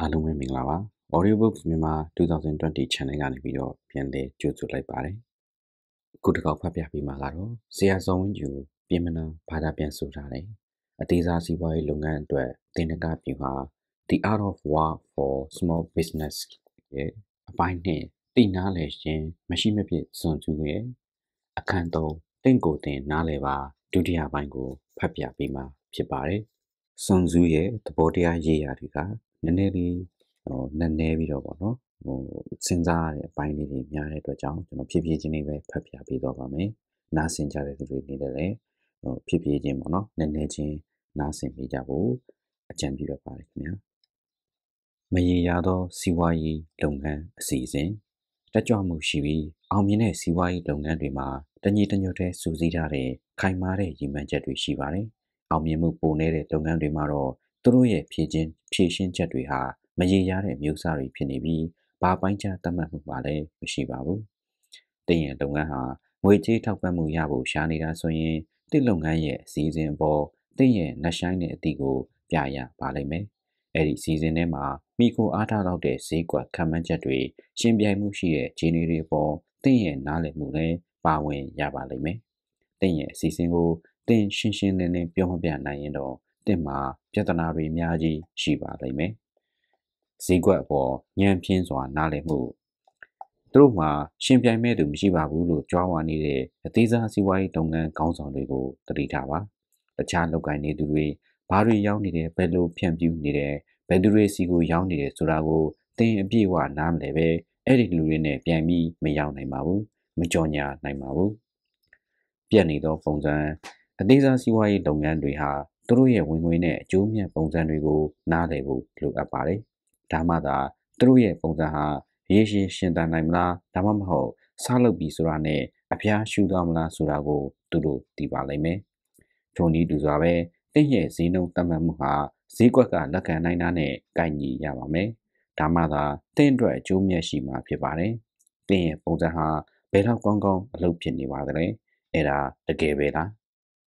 အားလုံးပဲမင်္ဂလာပါ Audiobooks မြန်မာ2020 channel ကနေပြီးတော့ပြန်လည်ကြိုဆိုလိုက်ပါတယ်အခုတစ်ခေါက်ဖတ်ပြပေးမှာကတော့ဆရာဇော်ဝင်းကျူပြင်မနာဘာသာပြန်ဆိုထားတယ်အသေးစားစီးပွားရေးလုပ်ငန်းအတွက်တင်နကပြူဟာ The Art of War for Small Business ရဲ့အပိုင်းနဲ့သိနာလေရှင်မရှိမဖြစ်စွန့်ကြည့်ရဲ့အခန်း3တင့်ကိုတင်နားလေပါဒုတိယပိုင်းကိုဖတ်ပြပေးမှာဖြစ်ပါတယ်စွန်ဇူးရဲ့သဘောတရားရေးရာတွေကနည်းနည်းလေးနည်းနည်းပြီးတော့ပေါ့နော်စဉ်းစားရတဲ့အပိုင်းလေးတွေများတဲ့အတွက်ကြောင့်ကျွန်တော်ဖြည်းဖြည်းချင်းလေးပဲဖတ်ပြပေးတော့ပါမယ်နားဆင်ကြတဲ့သူတွေနေတယ်လေဖြည်းဖြည်းချင်းပေါ့နော်နည်းနည်းချင်းနားဆင်မိကြဖို့အကြံပြုရပါတယ်ခင်ဗျာမရေရာသောစီးပွားရေးလုပ်ငန်းအစီအစဉ်တက်ကြွမှုရှိပြီးအောင်မြင်တဲ့စီးပွားရေးလုပ်ငန်းတွေမှာတညီတညွတ်တဲ့စူးစီးထားတဲ့ခိုင်မာတဲ့ရည်မှန်းချက်တွေရှိပါတယ်အောင်မြင်မှုပိုနေတဲ့လုပ်ငန်းတွေမှာတော့သူတို့ရဲ့ဖြည့်ရှင်းချက်တွေဟာမရေရာတဲ့မျိုးစားတွေဖြစ်နေပြီးဘာပိုင်းခြားသတ်မှတ်မှုမှလည်းမရှိပါဘူး။တင်ရဲ့လုပ်ငန်းဟာငွေကြေးထောက်ပံ့မှုရဖို့ရှာနေတာဆိုရင်တင်လုပ်ငန်းရဲ့အစည်းအဝေးအပေါ်တင်ရဲ့နှဆိုင်တဲ့အသည့်ကိုပြရပါလိမ့်မယ်။အဲ့ဒီစီစဉ်ထဲမှာမိခိုအားထားတော့တဲ့ဈေးကွက်ခံမှန်းချက်တွေရှင်ပြိုင်မှုရှိတဲ့ခြေနေတွေပေါ်တင်ရဲ့နားလည်မှုလည်းပါဝင်ရပါလိမ့်မယ်။တင်ရဲ့အစီအစဉ်ကိုတင်ရှင်းရှင်းလင်းလင်းပြောမပြနိုင်ရင်တော့တင်မှာပြဿနာတွေအများကြီးရှိပါလိမ့်မယ်။ဈေးကွက်အပေါ်ညံပြင်းစွာနားလည်မှုသူတို့မှာရှင်ပြိုင်မဲ့သူမရှိပါဘူးလို့ကြွားဝါနေတဲ့အသေးစားစီးပွားရေးလုပ်ငန်းခေါင်းဆောင်တွေကိုသတိထားပါ။တခြားလုပ်ကိုင်နေသူတွေဘာတွေရောက်နေတယ်ဘယ်လိုဖြန့်ပြူးနေတယ်ဘယ်သူတွေစီကိုရောက်နေတယ်ဆိုတာကိုတင်အပြည့်အဝနားမလဲပဲအဲ့ဒီလူတွေနဲ့ပြန်ပြီးမရောက်နိုင်ပါဘူး။မကြော်ညာနိုင်ပါဘူး။ပြက်နေသောပုံစံအသေးစားစီးပွားရေးလုပ်ငန်းတွေဟာသူတို့ရဲ့ဝင်ငွေနဲ့အကျိုးမြတ်ပုံစံတွေကိုနားလည်ဖို့လိုအပ်ပါတယ်။ဒါမှသာသူတို့ရဲ့ပုံစံဟာရေရှည်ရှင်သန်နိုင်မလားဒါမှမဟုတ်စားလုပ်ပြီးဆိုတာနဲ့အဖျားရှူသွားမလားဆိုတာကိုသူတို့သိပါလိမ့်မယ်။ထိုနည်းတူစွာပဲတင့်ရဲ့ဈေးနှုန်းသတ်မှတ်မှုဟာဈေးကွက်ကလက်ခံနိုင်တာနဲ့ကိုက်ညီရပါမယ်။ဒါမှသာတင့်အတွက်အကျိုးမြတ်ရှိမှာဖြစ်ပါတယ်။တင့်ရဲ့ပုံစံဟာဘယ်တော့ကောင်းကောင်းအလုပ်ဖြစ်နေပါသလဲ။အဲ့ဒါတကယ်ပဲလား။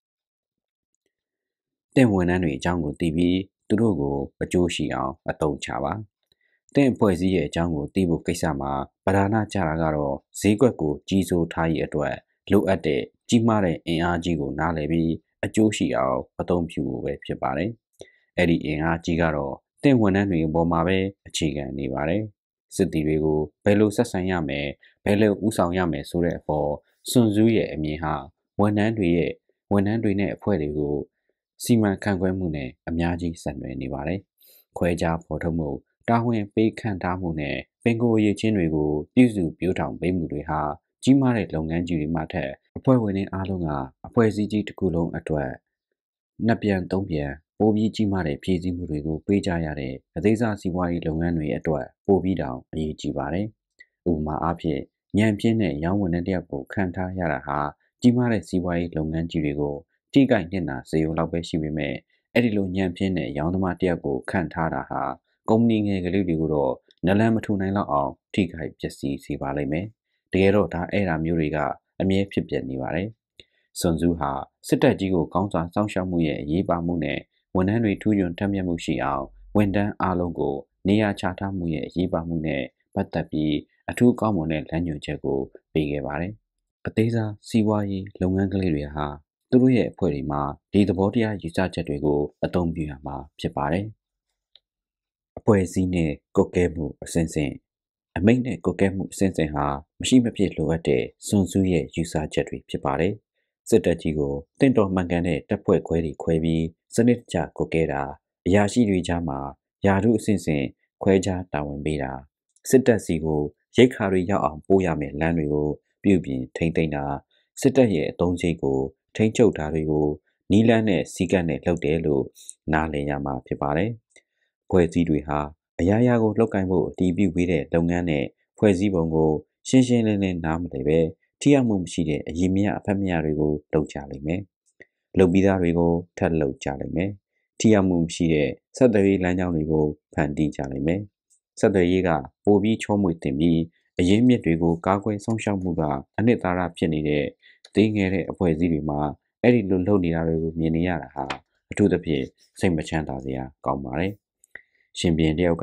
တင့်ဝန်ထမ်းတွေအကြောင်းကိုသိပြီးသူတို့ကိုအကျိုးရှိအောင်အသုံးချပါတင့်ဖွဲ့စည်းရဲ့အကြောင်းကိုသိဖို့ကိစ္စမှာပဓာနာကြတာကတော့ဈေးကွက်ကိုကြီးစိုးထားရေးအတွက်လိုအပ်တဲ့ကြီးမားတဲ့အင်အားကြီးကိုနားလည်ပြီးအကျိုးရှိအောင်အသုံးပြုဖို့ပဲဖြစ်ပါတယ်အဲ့ဒီအင်အားကြီးကတော့တင့်ဝန်ထမ်းတွေအပေါ်မှာပဲအခြေခံနေပါတယ်စစ်တီတွေကိုဘယ်လိုဆက်ဆံရမယ်ဘယ်လိုဥဆောင်ရမယ်ဆိုတဲ့အပေါ်စွန့်စူးရဲ့အမြင်ဟာဝန်ထမ်းတွေနဲ့အဖွဲ့တွေကိုစီမံခန့်ခွဲမှုနဲ့အများကြီးဆက်နွယ်နေပါတယ်။ခွဲခြားဖော်ထုတ်မှုတာဝန်ပေးခန့်ထားမှုနဲ့ပင်ကိုယ်ရည်ချင်းတွေကိုပြုစုပြောင်းထောင်ပေးမှုတွေဟာကြီးမားတဲ့လုပ်ငန်းကြီးတွေမှထက်အဖွဲ့ဝင်တွေအားလုံးကအဖွဲ့အစည်းကြီးတစ်ခုလုံးအတွက်နှစ်ပြန်သုံးပြန်ပိုပြီးကြီးမားတဲ့ဖြည့်ဆည်းမှုတွေကိုပေးကြရတဲ့အသေးစားစီးပွားရေးလုပ်ငန်းတွေအတွက်ပိုပြီးတောင်အရေးကြီးပါတယ်။ဥပမာအားဖြင့်ညံပြင်းတဲ့ရောင်းဝန်တဲ့တယောက်ကိုခန့်ထားရတာဟာကြီးမားတဲ့စီးပွားရေးလုပ်ငန်းကြီးတွေကိုထိခိုက်နေတာစေုံလောက်ပဲရှိပေမဲ့အဲ့ဒီလိုညံပြင်းတဲ့ရောင်းသမားတယောက်ကိုခန့်ထားတာဟာကုမ္ပဏီငယ်ကလေးတွေကိုတော့နလန်မထူနိုင်တော့အောင်ထိခိုက်ပျက်စီးစေပါလိမ့်မယ်။တကယ်တော့ဒါအဲ့ဒါမျိုးတွေကအမြဲဖြစ်ပျက်နေပါတယ်။စွန်ဇူးဟာစစ်တပ်ကြီးကိုကောင်းစွာစောင့်ရှောက်မှုရဲ့အရေးပါမှုနဲ့ဝန်ထမ်းတွေထူးချွန်ထက်မြက်မှုရှိအောင်ဝန်ထမ်းအားလုံးကိုနေရာချထားမှုရဲ့အရေးပါမှုနဲ့ပတ်သက်ပြီးအထူးကောင်းမွန်တဲ့လမ်းညွှန်ချက်ကိုပေးခဲ့ပါတယ်။အသေးစားစီးပွားရေးလုပ်ငန်းကလေးတွေဟာသူတို့ရဲ့အဖွဲ့တွေမှာဒီသဘောတရားယူဆချက်တွေကိုအသုံးပြုရမှာဖြစ်ပါတယ်။အဖွဲ့အစည်းနဲ့ကုတ်ကဲမှုအစဉ်စဉ်အမိန့်နဲ့ကုတ်ကဲမှုအစဉ်စဉ်ဟာမရှိမဖြစ်လိုအပ်တဲ့စွန်စုရဲ့ယူဆချက်တွေဖြစ်ပါတယ်။စစ်တပ်ကြီးကိုတင့်တော်မှန်ကန်တဲ့တပ်ဖွဲ့ခွဲတွေခွဲပြီးစနစ်တကျကုတ်ကဲတာအရာရှိတွေကြားမှာယာတုအစဉ်စဉ်ခွဲခြားတာဝန်ပေးတာစစ်တပ်စီကိုရိတ်ခါတွေရောက်အောင်ပို့ရမယ်လမ်းတွေကိုပြုပြင်ထိမ့်သိမ့်တာစစ်တပ်ရဲ့အသုံးစရိတ်ကိုထိမ့်ချုပ်တာတွေကိုနီးလန်းနဲ့စီကတ်နဲ့လှုပ်တယ်လို့နားလည်ရမှာဖြစ်ပါတယ်။ဖွဲ့စည်းတွေဟာအရာရာကိုလှုပ်ကိုင်ဖို့အတီးပြုပေးတဲ့လုပ်ငန်းနဲ့ဖွဲ့စည်းပုံကိုရှင်းရှင်းလင်းလင်းနားမလည်ပဲထိရောက်မှုမရှိတဲ့အရေးမြအဖက်မြတွေကိုလုပ်ကြလိမ့်မယ်။လုပ်ပြီးသားတွေကိုထပ်လုပ်ကြလိမ့်မယ်။ထိရောက်မှုမရှိတဲ့ဆက်သွယ်ရေးလမ်းကြောင်းတွေကိုဖန်တီးကြလိမ့်မယ်။ဆက်သွယ်ရေးကပိုပြီးချောမွေ့တင်ပြီးအရင်းမြစ်တွေကိုကာကွယ်ဆောင်ရှောက်မှုကအနှစ်သာရဖြစ်နေတဲ့သေးငယ်တဲ့အဖွဲ့အစည်းတွေမှာအဲ့ဒီလိုလုပ်နေတာတွေကိုမြင်နေရတာဟာအထူးသဖြင့်စိတ်မချမ်းသာစရာကောင်းပါတယ်။ရှင်ပြန်တယောက်က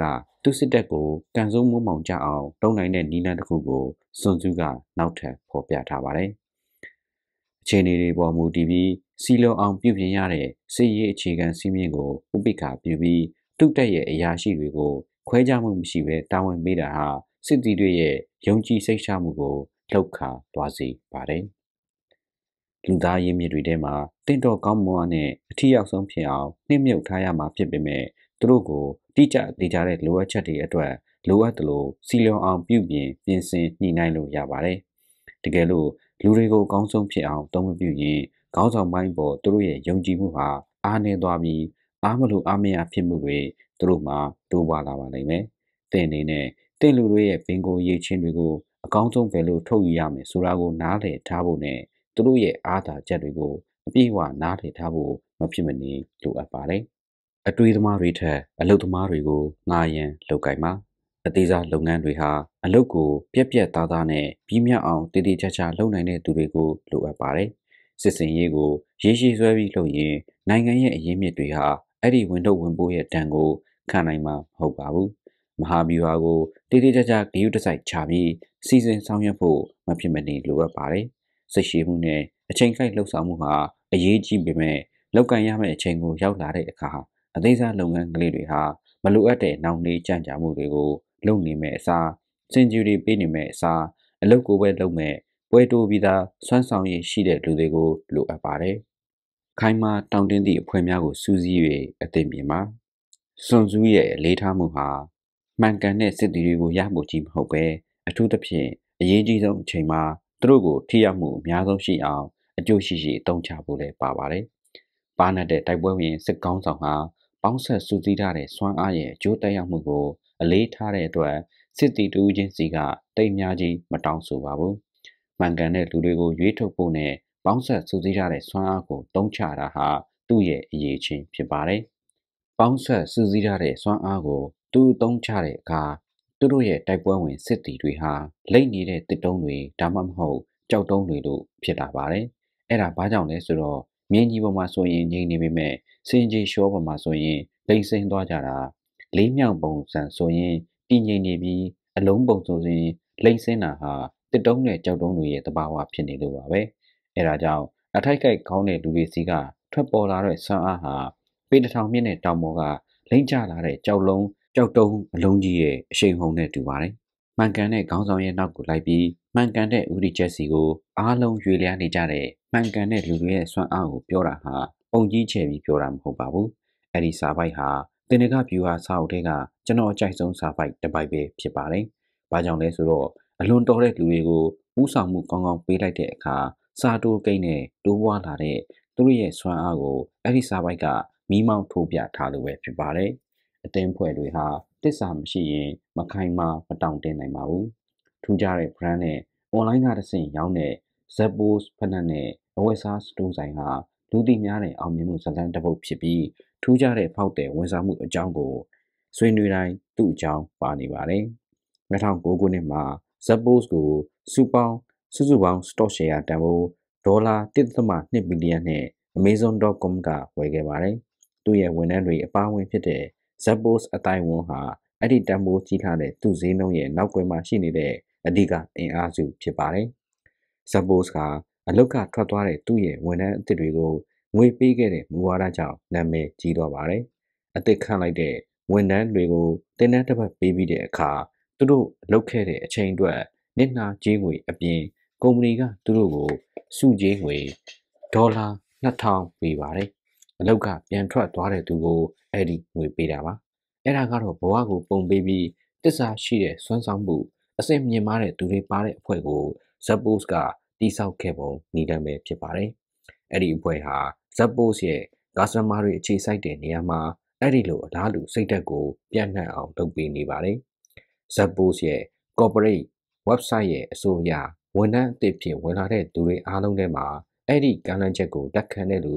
သူစစ်တပ်ကိုကန်စုံမိုးမောင်ကြအောင်တုံးနိုင်တဲ့နီလန်တစ်ခုကိုစွန်စုကနောက်ထပ်ဖော်ပြထားပါတယ်။အခြေအနေတွေပေါ်မူတည်ပြီးစီလုံအောင်ပြုပြင်ရတဲ့စစ်ရေးအခြေခံစည်းမျဉ်းကိုဥပိ္ပခါပြုပြီးတုတ်တက်ရဲ့အရာရှိတွေကိုခွဲခြားမှုမရှိဘဲတာဝန်ပေးတာဟာစစ်တီတွေရဲ့ယုံကြည်စိတ်ချမှုကိုလှုပ်ခါသွားစေပါတယ်။လူသားရင်းမြစ်တွေထဲမှာတင့်တော်ကောင်းမွန်နဲ့အထီးရောက်ဆုံးဖြစ်အောင်နှိမ့်မြုပ်ထားရမှာဖြစ်ပေမဲ့သူတို့ကိုတိကျသေးကြတဲ့လိုအပ်ချက်တွေအတွက်လိုအပ်သလိုစီလုံအောင်ပြုပြင်ပြင်ဆင်ညှိနှိုင်းလို့ရပါတယ်။တကယ်လို့လူတွေကိုကောင်းဆုံးဖြစ်အောင်သုံးမပြုရင်ခေါင်းဆောင်ပိုင်းပေါ်သူတို့ရဲ့ယုံကြည်မှုဟာအားနည်းသွားပြီးအားမလို့အားမရဖြစ်မှုတွေသူတို့မှာတိုးပွားလာပါလိမ့်မယ်။တဲ့အနေနဲ့တင့်လူတွေရဲ့ဘင်ကိုရေးချင်းတွေကိုအကောင်းဆုံးပဲလို့ထုတ်ယူရမယ်ဆိုတာကိုနားလည်ထားဖို့နဲ့သူတို့ရဲ့အားသာချက်တွေကိုအပြည့်အဝနားလည်ထားဖို့မဖြစ်မနေလိုအပ်ပါတယ်။အတွေးသမားတွေထက်အလုပ်သမားတွေကိုငှားရမ်းလုပ်ကိုင်ပါအသေးစားလုပ်ငန်းတွေဟာအလုပ်ကိုပြက်ပြက်သားသားနဲ့ပြီးမြောက်အောင်တည်တည်ချာချာလုပ်နိုင်တဲ့သူတွေကိုလိုအပ်ပါတယ်။စစ်စင်ရေးကိုရေရှည်ဆွဲပြီးလုပ်ရင်နိုင်ငံရဲ့အရင်းမြစ်တွေဟာအဲ့ဒီဝင်ထုတ်ဝင်ပိုးရဲ့တန်ကိုခံနိုင်မှာမဟုတ်ပါဘူး။မဟာဗျူဟာကိုတည်တည်ချာချာဂရုတစိုက်ချပြီးစီစဉ်ဆောင်ရွက်ဖို့မဖြစ်မနေလိုအပ်ပါတယ်။စိတ်ရှိမှုနဲ့အချိန်ကိုက်လှုပ်ဆောင်မှုဟာအရေးကြီးပေမဲ့လောက်ကန်ရမယ့်အချိန်ကိုရောက်လာတဲ့အခါအသေးစားလုပ်ငန်းကလေးတွေဟာမလိုအပ်တဲ့နောက်နေကြံ့ကြာမှုတွေကိုလုပ်နေမဲ့အစားစင်ဂျူရီပေးနေမဲ့အစားအလုပ်ကိုပဲလုပ်မဲ့ပွဲတိုးပြီးသားစွမ်းဆောင်ရည်ရှိတဲ့လူတွေကိုလိုအပ်ပါတယ်။ခိုင်မာတောင့်တင်းသည့်အဖွဲ့များကိုစူးစီး၍အသိမြင်ပါစွန်စုရဲ့လေးထားမှုဟာမှန်ကန်တဲ့စစ်တီတွေကိုရဖို့ကြီးမဟုတ်ပဲအထူးသဖြင့်အရေးကြီးဆုံးအချိန်မှာသူတို့ကိုထိရောက်မှုအများဆုံးရှိအောင်အကျိုးရှိရှိအသုံးချဖို့လည်းပါပါတယ်။ပါနတ်တဲ့တိုက်ပွဲဝင်စစ်ကောင်းဆောင်ဟာပေါင်းဆက်စုစည်းထားတဲ့စွမ်းအားရဲ့အကျိုးသက်ရောက်မှုကိုအလေးထားတဲ့အတွက်စစ်တီတူးချင်းစီကတိတ်များကြီးမတောင်းဆိုပါဘူး။မှန်ကန်တဲ့လူတွေကိုရွေးထုတ်ဖို့နဲ့ပေါင်းဆက်စုစည်းထားတဲ့စွမ်းအားကိုတုံးချတာဟာသူ့ရဲ့အရေးချင်းဖြစ်ပါတယ်။ပေါင်းဆက်စုစည်းထားတဲ့စွမ်းအားကိုသူတုံးချတဲ့အခါသူတို့ရဲ့တိုက်ပွဲဝင်စစ်တီတွေဟာလိမ့်နေတဲ့တစ်တုံးတွေဒါမှမဟုတ်ကြောက်တုံးတွေလို့ဖြစ်လာပါတယ်။အဲ့ဒါဘာကြောင့်လဲဆိုတော့မြင်းကြီးပေါ်မှာဆိုရင်ငြိမ်နေပေမဲ့စင်ကြီးရှောပေါ်မှာဆိုရင်လိမ့်စိမ့်သွားကြတာလေးမြောက်ပုံစံဆိုရင်တည်ငြိမ်နေပြီးအလုံးပုံဆိုရင်လိမ့်စင်းတာဟာတစ်တုံးနဲ့ကြောက်တုံးတွေရဲ့တဘာဝဖြစ်နေလို့ပါပဲအဲ့ဒါကြောင့်အထိုက်ကိုက်ခေါင်းတဲ့လူတွေစီကထွက်ပေါ်လာတဲ့ဆွမ်းအားဟာပေတထောင်မြင့်တဲ့တောင်ပေါ်ကလိမ့်ကျလာတဲ့ကြောက်တုံးအလုံးကြီးရဲ့အရှိန်ဟုန်နဲ့တူပါတယ်မှန်ကန်တဲ့ခေါင်းဆောင်ရဲ့နောက်ကိုလိုက်ပြီးမှန်ကန်တဲ့ဥတီချက်စီကိုအားလုံးရွေလျားနေကြတဲ့မှန်ကန်တဲ့လူတွေရဲ့ဆွမ်းအားကိုပြောတာဟာပုံကြီးချဲပြီးပြောတာမဟုတ်ပါဘူးအဲ့ဒီစာပိုက်ဟာတင်နကဗျူဟာစာအုပ်ထဲကကျွန်တော်အကြိုက်ဆုံးစာပိုက်တစ်ပိုက်ပဲဖြစ်ပါတယ်။ဘာကြောင့်လဲဆိုတော့အလွန်တော်တဲ့လူတွေကိုဥဆောင်မှုကောင်းကောင်းပေးလိုက်တဲ့အခါစာတိုးကိန်းနဲ့တိုးပွားလာတဲ့သူတို့ရဲ့ဆွမ်းအားကိုအဲ့ဒီစာပိုက်ကမီးမောင်းထိုးပြထားလို့ပဲဖြစ်ပါတယ်။အသင်းဖွဲ့တွေဟာတစ္ဆာမရှိရင်မခိုင်မာမတောင့်တင်းနိုင်ပါဘူး။ထူးခြားတဲ့ brand နဲ့ online ကတဆင့်ရောင်းတဲ့ Zappos ဖက်နက်နဲ့အဝတ်စားစတိုးဆိုင်ဟာလူသိများတဲ့အောင်မြင်မှုဇာတ်လမ်းတစ်ပုဒ်ဖြစ်ပြီးထူးခြားတဲ့ဖောက်တဲ့ဝန်ဆောင်မှုအကြောင်းကိုဆွေးနွေးတိုင်းသူ့အကြောင်းပါနေပါတယ်။2009ခုနှစ်မှာ Zappos ကိုစုစုပေါင်း stock share တန်ဖိုးဒေါ်လာ 1.2 ဘီလီယံနဲ့ Amazon.com ကဝယ်ခဲ့ပါတယ်။သူ့ရဲ့ဝန်ထမ်းတွေအပါအဝင်ဖြစ်တဲ့ Zappos အတိုင်းဝန်ဟာအဲ့ဒီတန်ဖိုးကြီးထားတဲ့သူ့ဈေးနှုန်းရဲ့နောက်ွယ်မှာရှိနေတဲ့အဓိကအင်အားစုဖြစ်ပါတယ်။ Zappos ကအလုတ်ကထွက်သွားတဲ့သူ့ရဲ့ဝန်ထမ်းအသစ်တွေကိုငွေပေးခဲ့တဲ့မူဝါဒကြောင့်နာမည်ကြီးသွားပါတယ်။အသစ်ခန့်လိုက်တဲ့ဝန်ထမ်းတွေကိုတင်တဲ့တစ်ပတ်ပေးပြီးတဲ့အခါသူတို့လုပ်ခဲ့တဲ့အချိန်အတွက်နစ်နာကြေးငွေအပြင်ကုမ္ပဏီကသူတို့ကိုစုကြေးငွေဒေါ်လာ2000ပေးပါတယ်။အလုတ်ကပြန်ထွက်သွားတဲ့သူကိုအဲ့ဒီငွေပေးတာပါ။အဲ့ဒါကတော့ဘဝကိုပုံပေးပြီးတစ္ဆာရှိတဲ့စွမ်းဆောင်မှုအစစ်မြင်မာတဲ့သူတွေပါတဲ့အဖွဲ့ကို Zappos ကတိစောက်ခဲ့ပုံနီးတယ်ပဲဖြစ်ပါတယ်။အဲ့ဒီအဖွဲ့ဟာ Zappos ရဲ့ customer တွေအခြေစိုက်တဲ့နေရာမှာအဲ့ဒီလိုအလားတူစိတ်ဓာတ်ကိုပြန့်နှံ့အောင်လုပ်ပေးနေပါတယ်။ Zappos ရဲ့ corporate website ရဲ့အဆိုအရဝန်ထမ်းအသစ်ဖြစ်ဝင်လာတဲ့သူတွေအားလုံးထဲမှာအဲ့ဒီကမ်းလှမ်းချက်ကိုလက်ခံတဲ့လူ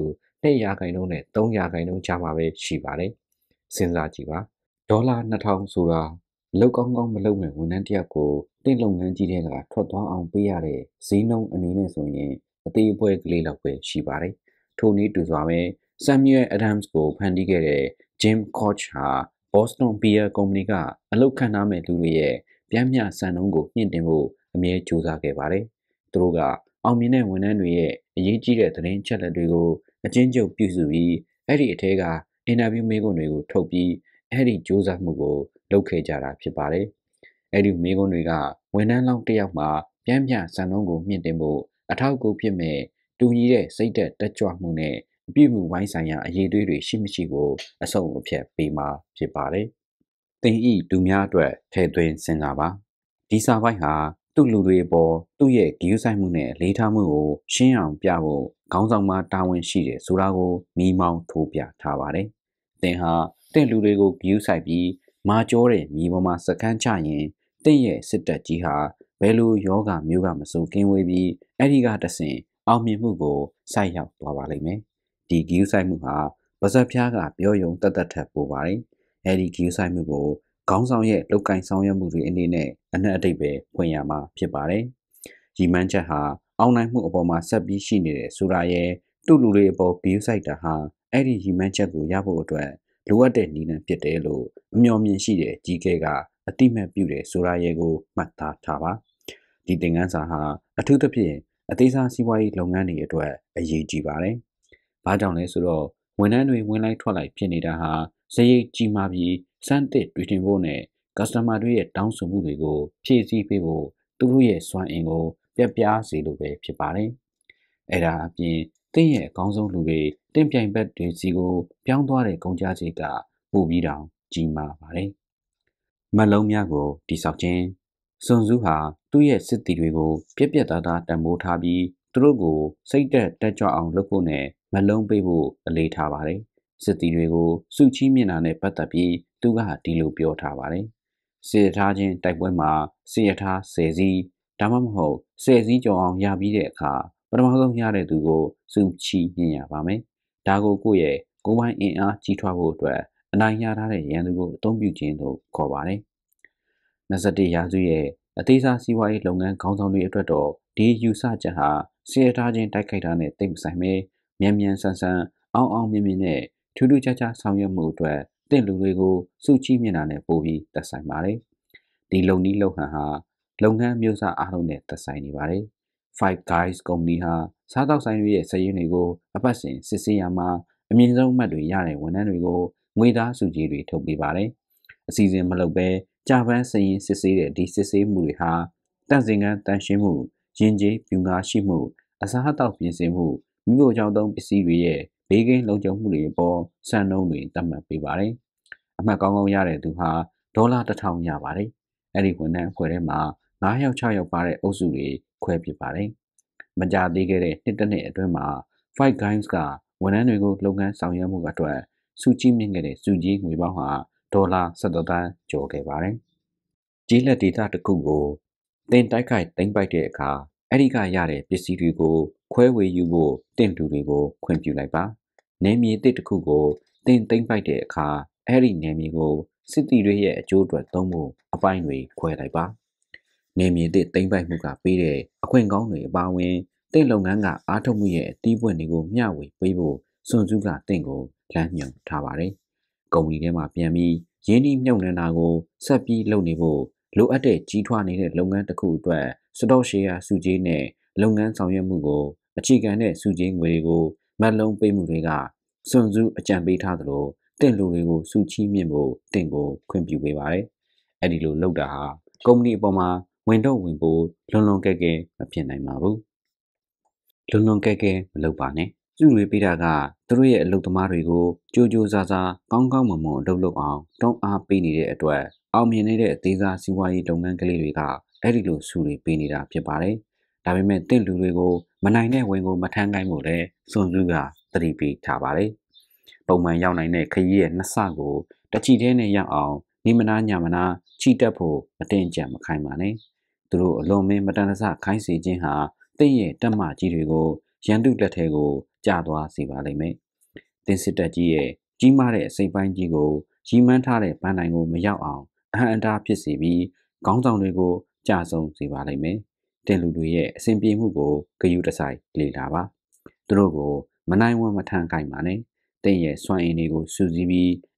2%နဲ့3%ကြားမှာပဲရှိပါတယ်။စဉ်းစားကြည့်ပါဒေါ်လာ2000ဆိုတာလောက်ကောင်းကောင်းမလုပ်မဲ့ဝန်ထမ်းတယောက်ကိုတင့်လုပ်ငန်းကြီးတွေကထွက်သွားအောင်ပေးရတဲ့ဈေးနှုန်းအနေနဲ့ဆိုရင်အသေးအဖွဲကလေးလောက်ပဲရှိပါတယ်။ထို့နည်းတူစွာပဲSamuel Adams ကိုဖန်တီးခဲ့တဲ့ Jim Koch ဟာ Boston Beer ကုမ္ပဏီကအလုပ်ခန့်ထားမဲ့လူတွေရဲ့ပြင်းပြစံနှုန်းကိုမြင့်တင်ဖို့အမြဲကြိုးစားခဲ့ပါတယ်။သူတို့ကအောင်မြင်တဲ့ဝန်ထမ်းတွေရဲ့အရေးကြီးတဲ့သတင်းချက်လက်တွေကိုအချင်းချုပ်ပြုစုပြီးအဲ့ဒီအထဲကအင်တာဗျူးမေးခွန်းတွေကိုထုတ်ပြီးအဲ့ဒီစူးစမ်းမှုကိုလုပ်ခဲ့ကြတာဖြစ်ပါတယ်။အဲ့ဒီမေးခွန်းတွေကဝန်ထမ်းလောင်းတစ်ယောက်မှာပြင်းပြစံနှုန်းကိုမြင့်တင်ဖို့အထောက်အကူဖြစ်မဲ့တူညီတဲ့စိတ်သက်တက်ကြွမှုနဲ့အပြည့်မှုဝိုင်းဆိုင်ရာအရေးသွေးတွေရှိမရှိကိုအဆုံးအဖြတ်ပေးမှာဖြစ်ပါတယ်။သင်ဤသူများအတွက်ထည့်သွင်းစဉ်းစားပါ။ဒီစာပိုက်ဟာသူ့လူတွေပေါ်သူ့ရဲ့ဂရုစိုက်မှုနဲ့လေးထားမှုကိုရှင်းအောင်ပြဖို့ခေါင်းဆောင်မှတာဝန်ရှိတယ်ဆိုတာကိုမိမောင်းထိုးပြထားပါတယ်။သင်ဟာတင့်လူတွေကိုဂရုစိုက်ပြီးမာကျောတဲ့မြေပေါ်မှာစကန်းချရင်တင့်ရဲ့စစ်တပ်ကြီးဟာဘယ်လိုယောဂမျိုးကမစိုးကင်းဝေးပြီးအဲ့ဒီကတဆင့်အောင်မြင်မှုကိုဆိုက်ရောက်သွားပါလိမ့်မယ်။ဒီဂရုစိုက်မှုဟာပါဇက်ဖျားကပြောယုံတတ်ထက်ပိုပါတယ်။အဲ့ဒီဂရုစိုက်မှုကိုခေါင်းဆောင်ရဲ့လုတ်ကင်ဆောင်ရွက်မှုတွေအနေနဲ့အနှံ့အတိတ်ပဲဖွင့်ရမှာဖြစ်ပါတယ်။ရီမန်းချက်ဟာအောင်နိုင်မှုအပေါ်မှာဆက်ပြီးရှိနေတယ်ဆိုတာရဲ့သူ့လူတွေအပေါ်ဂရုစိုက်တာဟာအဲ့ဒီရီမန်းချက်ကိုရဖို့အတွက်လိုအပ်တဲ့နည်းလမ်းဖြစ်တယ်လို့အမျှော်မြင်ရှိတဲ့ကြီးကဲကအတိမတ်ပြုတယ်ဆိုတာရဲ့ကိုမှတ်သားထားပါဒီသင်ခန်းစာဟာအထူးသဖြင့်အသေးစားစီးပွားရေးလုပ်ငန်းတွေအတွက်အရေးကြီးပါတယ်။ဘာကြောင့်လဲဆိုတော့ဝန်ထမ်းတွေဝင်လိုက်ထွက်လိုက်ဖြစ်နေတာဟာစရိတ်ကြီးမားပြီးစမ်းသစ်တွေ့တင်ဖို့နဲ့ customer တွေရဲ့တောင်းဆိုမှုတွေကိုဖြည့်ဆည်းပေးဖို့သူတို့ရဲ့စွမ်းအင်ကိုပြတ်ပြားစေလိုပဲဖြစ်ပါတယ်။အဲ့ဒါအပြင်တင့်ရဲ့အကောင်းဆုံးလူတွေတင့်ပြိုင်ဘက်တွေစီကိုပြောင်းသွားတဲ့ကုန်ကြစိတ်ကပိုပြီးတောင်ကြီးမားပါတယ်။မက်လုံးများကိုတိဆောက်ခြင်းစွန်စုဟာသူ့ရဲ့စစ်တီတွေကိုပြက်ပြက်သားသားတံမိုးထားပြီးသူတို့ကိုစိတ်တက်တက်ကြွအောင်လုပ်ဖို့နဲ့မက်လုံးပေးဖို့အလေးထားပါတယ်။စစ်တီတွေကိုစုချီးမြင့်တာနဲ့ပတ်သက်ပြီးသူကဒီလိုပြောထားပါတယ်။စေထားခြင်းတိုက်ပွဲမှာစေထား10စီးဒါမှမဟုတ်10စီးကျော်အောင်ရပြီးတဲ့အခါပထမဆုံးရတဲ့သူကိုစုချီးမြင့်ရပါမယ်။ဒါကိုကိုယ့်ရဲ့ကိုယ်ပိုင်အင်အားကြီးထွားဖို့အတွက်အနိုင်ရထားတဲ့ရန်သူကိုအသုံးပြုခြင်းလို့ခေါ်ပါတယ်။21ရာစုရဲ့အသေးစားစီးပွားရေးလုပ်ငန်းခေါင်းဆောင်တွေအတွက်တော့ဒီယူဆချက်ဟာစေထားခြင်းတိုက်ခိုက်တာနဲ့တိတ်မဆိုင်ပဲမြန်မြန်ဆန်ဆန်အောင်မြင်မြင်နဲ့ထူးထူးခြားခြားဆောင်ရွက်မှုအတွက်တင့်လူတွေကိုစုချီးမြင့်တာနဲ့ပို့ပြီးသက်ဆိုင်ပါတယ်။ဒီလုံနည်းလုံဟန်ဟာလုပ်ငန်းမျိုးစားအားလုံးနဲ့သက်ဆိုင်နေပါတယ်။ Five Guys ကုမ္ပဏီဟာစားသောက်ဆိုင်တွေရဲ့စာရင်းတွေကိုအပတ်စဉ်စစ်ဆေးရမှာအမြင့်ဆုံးအမှတ်တွေရတဲ့ဝန်ထမ်းတွေကိုငွေသားစုကြီးတွေထုတ်ပေးပါတယ်။အစီအစဉ်မလုပ်ဘဲကြာပန်းစရင်စစ်ဆေးတဲ့ဒီစစ်ဆေးမှုတွေဟာတန့်စင်ကန်းတန်ရှင်းမှုရင်ကျေးပြူငါရှိမှုအစားအသောက်ပြင်ဆင်မှုမိဖို့ကြောင့်သုံးပစ္စည်းတွေရဲ့ဘေးကင်းလုံခြုံမှုတွေအပေါ်စံနှုန်းတွေသတ်မှတ်ပေးပါတယ်။အမှတ်ကောင်းရတဲ့သူဟာဒေါ်လာ1000ရပါတယ်။အဲ့ဒီဝန်ထမ်းအဖွဲ့ထဲမှာ9ယောက်6ယောက်ပါတဲ့အုပ်စုတွေခွဲပစ်ပါတယ်။မကြသေးခဲ့တဲ့နှစ်အတွင်းမှာ Five Guys ကဝန်ထမ်းတွေကိုလုပ်ငန်းဆောင်ရွက်မှုအတွက်စုကြည်မြင့်ခဲ့တဲ့စုကြီးငွေပေါင်းဟာဒေါ်လာ17သန်းကျော်ခဲ့ပါတယ်။ကြီးလက်ဒေတာတစ်ခုကိုတင်တိုက်ခိုက်သိမ်းပိုက်တဲ့အခါအဲ့ဒီကရတဲ့ပစ္စည်းတွေကိုခွဲဝေယူဖို့တင့်လူတွေကိုခွင့်ပြုလိုက်ပါ။နေမြေတစ်ခုကိုတင်သိမ်းပိုက်တဲ့အခါအဲ့ဒီနေမြေကိုစစ်တီတွေရဲ့အကျိုးအတွက်သုံးဖို့အပိုင်းတွေခွဲလိုက်ပါ။နေမြေတစ်သိမ်းပိုက်မှုကပေးတဲ့အခွင့်ကောင်းတွေအပါအဝင်တင့်လုပ်ငန်းကအားထုတ်မှုရဲ့အသီးပွင့်တွေကိုမျှဝေပေးဖို့စွန်စုကတင့်ကိုလမ်းညွှန်ထားပါတယ်။ကုမ္ပဏီထဲမှာပြန်ပြီးရင်းနှီးမြှုပ်နှံတာကိုဆက်ပြီးလုပ်နေဖို့လိုအပ်တဲ့ကြီးထွားနေတဲ့လုပ်ငန်းတစ်ခုအတွက်စတော့ရှယ်ယာစုကြီးနဲ့လုပ်ငန်းဆောင်ရွက်မှုကိုအခြေခံတဲ့စုကြီးငွေတွေကိုမက်လုံးပေးမှုတွေကစွန်စုအကြံပေးထားသလိုတင့်လူတွေကိုစုချီးမြင့်ဖို့တင့်ကိုခွင့်ပြုပေးပါတယ်။အဲ့ဒီလိုလုပ်တာဟာကုမ္ပဏီအပေါ်မှာဝင်တော့ဝင်ပို့လွန်ကဲမဖြစ်နိုင်ပါဘူး။လွန်ကဲမလုပ်ပါနဲ့။စုတွေပေးတာကသူတို့ရဲ့အလုပ်သမားတွေကိုကြိုးကြိုးစားစားကောင်းကောင်းမွန်မွန်အလုပ်လုပ်အောင်တွန်းအားပေးနေတဲ့အတွက်အောင်မြင်နေတဲ့အသေးစားစီးပွားရေးလုပ်ငန်းကလေးတွေကအဲ့ဒီလိုစုတွေပေးနေတာဖြစ်ပါတယ်။ဒါပေမဲ့တင့်လူတွေကိုမနိုင်တဲ့ဝင်ကိုမထမ်းကိုင်းဖို့လဲစွန်စုကသတိပေးထားပါတယ်။ပုံမှန်ရောက်နိုင်တဲ့ခရီးရဲ့နှစ်ဆကိုတချီသေးနဲ့ရောက်အောင်နိမနာညမနာချီတက်ဖို့အတင်းကြပ်မခိုင်းပါနဲ့။သူတို့အလွန်မင်းမတန်တဆခိုင်းစေခြင်းဟာတင့်ရဲ့တက်မကြီးတွေကိုရန်သူလက်ထဲကိုကျသွားစေပါလိမ့်မယ်။တင်စစ်တပ်ကြီးရဲ့ကြီးမားတဲ့အစိပ်ပိုင်းကြီးကိုရီမန်းထားတဲ့ပန်းတိုင်ကိုမရောက်အောင်အဟံအတားဖြစ်စေပြီးခေါင်းဆောင်တွေကိုကြာဆုံးစေပါလိမ့်မယ်။တင်လူတွေရဲ့အစဉ်ပြေမှုကိုဂရုတစိုက်လေ့လာပါ။သူတို့ကိုမနိုင်ဝမထမ်းကိုင်ပါနဲ့။တင်ရဲ့စွမ်းအင်တွေကိုစူးစီးပြီး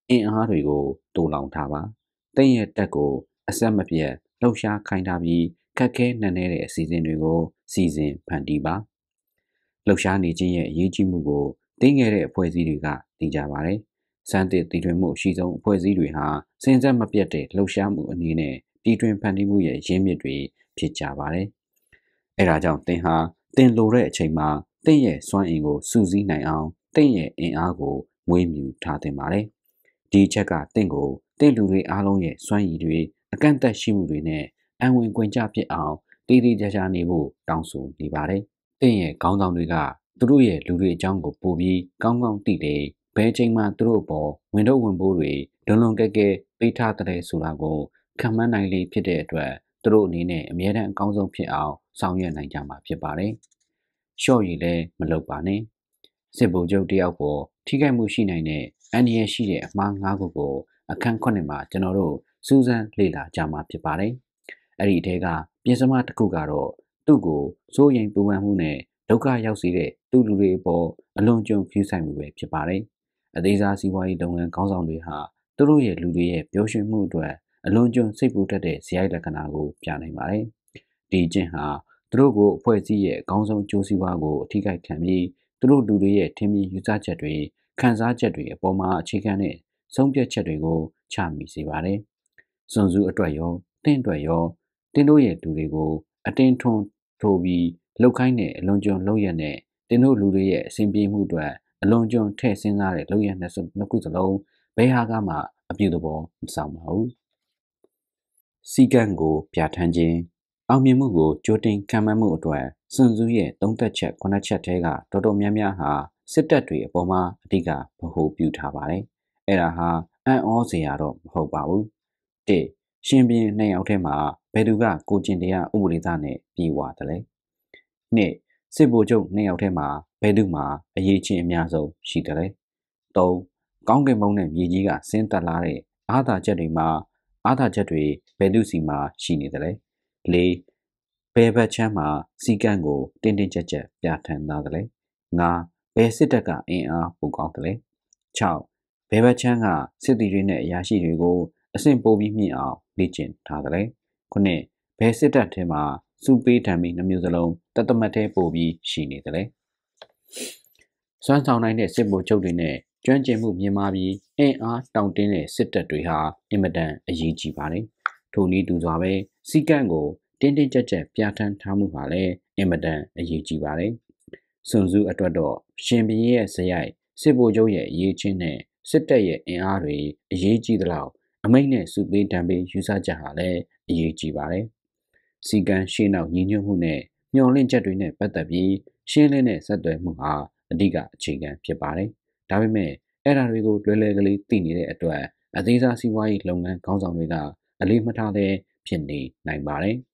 အင်အားတွေကိုတိုးလောင်ထားပါတင့်ရဲ့တက်ကိုအဆက်မပြတ်လှုပ်ရှားခိုင်းထားပြီးခက်ခဲနှံ့တဲ့အစီအစဉ်တွေကိုစီစဉ်ဖန်တီးပါလှုပ်ရှားနေခြင်းရဲ့အရေးကြီးမှုကိုသိငယ်တဲ့အဖွဲ့အစည်းတွေကသိကြပါတယ်စမ်းသစ်တည်ထွင်မှုအရှိဆုံးအဖွဲ့အစည်းတွေဟာစဉ်ဆက်မပြတ်တဲ့လှုပ်ရှားမှုအနေနဲ့တည်ထွင်ဖန်တီးမှုရဲ့ရင်းမြစ်တွေဖြစ်ကြပါတယ်အဲဒါကြောင့်သင်ဟာသင်လိုတဲ့အချိန်မှာသင်ရဲ့စွမ်းအင်ကိုစုစည်းနိုင်အောင်သင်ရဲ့အင်အားကိုမွေးမြူထားသင့်ပါတယ်ဒီချက်ကသင်ကိုသင်လူတွေအားလုံးရဲ့စွမ်းရည်တွေအကန့်အသတ်ရှိမှုတွေနဲ့အံဝင်ခွင့်ကြဖြစ်အောင်တည်တည်ကြကြနေဖို့တောင်းဆိုနေပါတယ်။သင်ရဲ့ခေါင်းဆောင်တွေကသူတို့ရဲ့လူတွေအကြောင်းကိုပို့ပြီးကောင်းကောင်းသိတယ်။ဘယ်ချိန်မှသူတို့အပေါ်ဝင်တော့ဝင်ပိုးတွေလွန်လွန်ကဲကဲပေးထားတဲ့ဆိုတာကိုခံမှန်းနိုင်လေဖြစ်တဲ့အတွက်သူတို့အနေနဲ့အမြဲတမ်းအကောင်းဆုံးဖြစ်အောင်ဆောင်ရွက်နိုင်ကြမှာဖြစ်ပါတယ်။ရှော့ရည်လည်းမလုပ်ပါနဲ့။စစ်ဗိုလ်ချုပ်တယောက်ပေါ်ထိခိုက်မှုရှိနိုင်တဲ့အန္တရာယ်ရှိတဲ့အမှား၅ခုကိုအခန်း9မှာကျွန်တော်တို့စူးစမ်းလေ့လာကြမှာဖြစ်ပါတယ်။အဲ့ဒီအထက်ကပြင်စမတစ်ခုကတော့သူ့ကိုစိုးရိမ်ပူပန်မှုနဲ့ဒုက္ခရောက်စေတဲ့သူ့လူတွေအပေါ်အလွန်ကြုံဖြူဆိုင်မှုပဲဖြစ်ပါတယ်။အသေးစားစီးပွားရေးလုပ်ငန်းခေါင်းဆောင်တွေဟာသူတို့ရဲ့လူတွေရဲ့ပျော်ရွှင်မှုအတွက်အလွန်ကြုံစိတ်ပူတတ်တဲ့ဇယိုက်လက္ခဏာကိုပြနိုင်ပါတယ်။ဒီကျင့်ဟာသူတို့ကိုအဖွဲ့အစည်းရဲ့အကောင်းဆုံးအကျိုးစီးပွားကိုအထိကိခံပြီးသူတို့လူတွေရဲ့ထင်မြင်ယူဆချက်တွေခံစားချက်တွေအပေါ်မှာအခြေခံတဲ့ဆုံးဖြတ်ချက်တွေကိုချမိစေပါတယ်။စွန်စုအတွက်ရောတင့်အတွက်ရောတင်းတို့ရဲ့လူတွေကိုအတင်းထွန်းထိုးပြီးလှုပ်ခိုင်းတဲ့အလွန်ကျွံလှုပ်ရက်နဲ့တင်းတို့လူတွေရဲ့အစဉ်ပြေမှုအတွက်အလွန်ကျွံထည့်စဉ်းစားတဲ့လှုပ်ရက်နှစ်ခုစလုံးဘယ်ဟာကမှအပြုသဘောမဆောင်ပါဘူး။စီကံကိုပြဋ္ဌာန်းခြင်းအောင်မြင်မှုကိုကြိုတင်ခံမှန်းမှုအတွက်စွန်စုရဲ့သုံးသက်ချက်9ချက်ထဲကတော်တော်များများဟာစစ်တပ်တွေအပေါ်မှာအဓိကဗဟိုပြုထားပါတယ်။အဲ့ဒါဟာအံ့ဩစရာတော့မဟုတ်ပါဘူး။၁ရှင်ဘင်းနှစ်ယောက်ထဲမှာဘယ်သူကကိုကျင်တရားဥပဒေသားနဲ့ပြေဝတယ်လဲ။၂စစ်ဗိုလ်ချုပ်နှစ်ယောက်ထဲမှာဘယ်သူမှအရေးချင်းအများဆုံးရှိတယ်လဲ။၃ကောင်းကင်ဘုံနဲ့မြေကြီးကဆင်းသက်လာတဲ့အာသာချက်တွေမှာအာသာချက်တွေဘယ်သူစီမှာရှိနေတယ်လဲ။၄ဘယ်ဘက်ချမ်းမှာစီကံကိုတင်းတင်းကြပ်ကြပ်ပြဋ္ဌာန်းသားတယ်လဲ။၅ဘယ်စစ်တပ်ကအင်အားပိုကောင်းတယ်လဲ။၆ဘယ်ဘက်ချမ်းကစစ်တီတွေနဲ့အရာရှိတွေကိုအဆင့်ပိုးပြီးမြင့်အောင်လေ့ကျင့်ထားတယ်။ခုနှစ်ဘယ်စစ်တပ်ထဲမှာစုပေးထံပြီးနှမျိုးစလုံးတသမတ်သေးပို့ပြီးရှိနေတယ်။စွမ်းဆောင်နိုင်တဲ့စစ်ဗိုလ်ချုပ်တွေနဲ့ကျွမ်းကျင်မှုမြင့်မားပြီးအင်အားတောင့်တင်းတဲ့စစ်တပ်တွေဟာအင်မတန်အရေးကြီးပါတယ်။ထိုနည်းတူစွာပဲစီကံကိုတင်းတင်းကြပ်ကြပ်ပြဋ္ဌာန်းထားမှုဟာလည်းအင်မတန်အရေးကြီးပါတယ်။စွန်စုအတွက်တော့ရှင်ဘီရဲ့ဇယိုက်စစ်ဗိုလ်ချုပ်ရဲ့အရေးချင်းနဲ့စစ်တပ်ရဲ့အင်အားတွေအရေးကြီးသလောက်အမိတ်နဲ့စုပေးတံပေးယူဆချက်ဟာလည်းအရေးကြီးပါတယ်။စီကံရှေ့နောက်ညီညွတ်မှုနဲ့မျှော်လင့်ချက်တွေနဲ့ပတ်သက်ပြီးရှင်းလင်းတဲ့ဆက်သွယ်မှုဟာအဓိကအခြေခံဖြစ်ပါတယ်။ဒါပေမဲ့အဲ့ဒါတွေကိုလွယ်လွယ်ကလေးသိနေတဲ့အတွက်အသေးစားစီးပွားရေးလုပ်ငန်းခေါင်းဆောင်တွေကအလေးမထားတဲ့ဖြစ်နေနိုင်ပါတယ်။